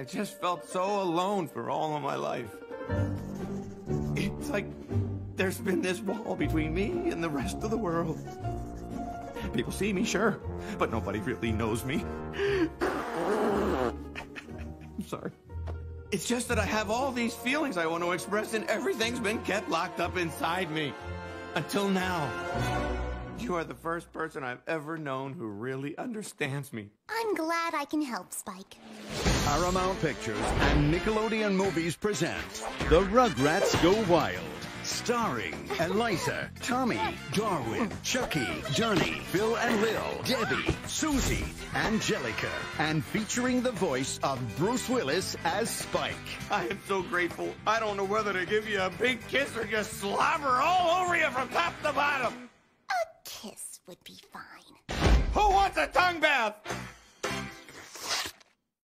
I just felt so alone for all of my life. It's like there's been this wall between me and the rest of the world. People see me, sure, but nobody really knows me. I'm sorry. It's just that I have all these feelings I want to express, and everything's been kept locked up inside me. Until now. You are the first person I've ever known who really understands me. I'm glad I can help, Spike. Paramount Pictures and Nickelodeon Movies present The Rugrats Go Wild. Starring Eliza, Tommy, Darwin, Chucky, Johnny, Phil and Lil, Debbie, Susie, Angelica, and featuring the voice of Bruce Willis as Spike. I am so grateful. I don't know whether to give you a big kiss or just slobber all over you from top to bottom. A kiss would be fine. Who wants a tongue bath?